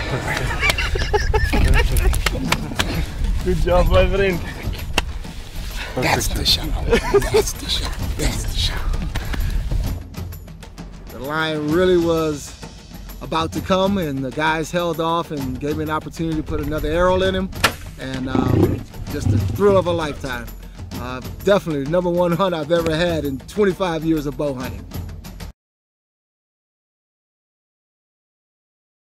Good job, my friend. That's the shot. That's the shot. That's the shot. The lion really was about to come, and the guys held off and gave me an opportunity to put another arrow in him, and just the thrill of a lifetime. Definitely the #1 hunt I've ever had in 25 years of bow hunting.